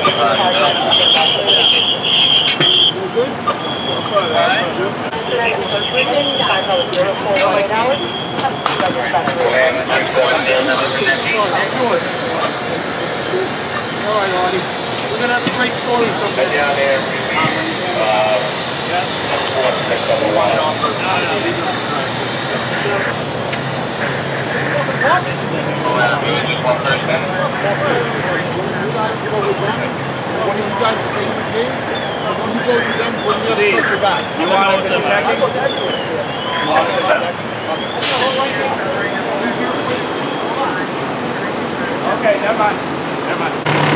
We're gonna have a great story someday. Down there. One of you guys stay with me. One who goes with them, bring the other stretcher back. You want to check it? Okay, never mind. Never mind.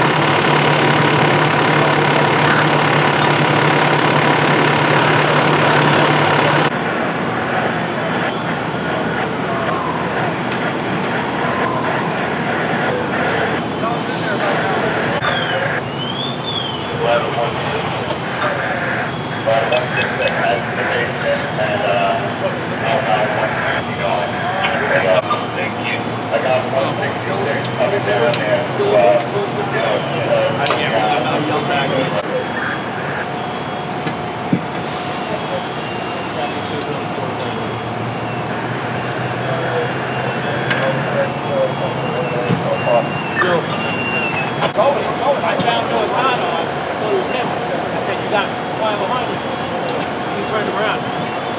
I found Militano. I thought it was him. I said, you got flying behind you. He turned him around.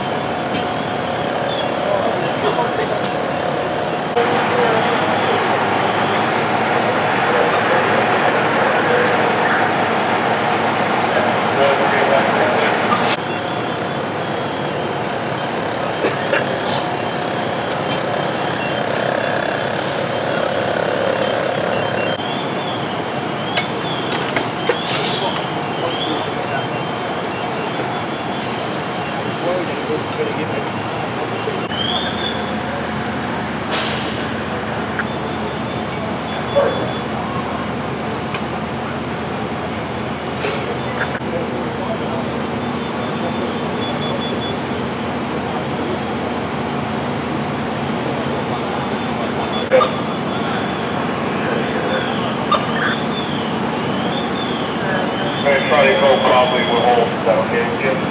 Probably go probably with hold. Is that okay with you?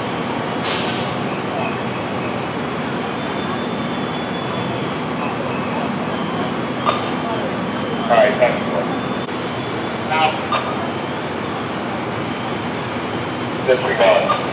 Alright, thank you. Now, disregard.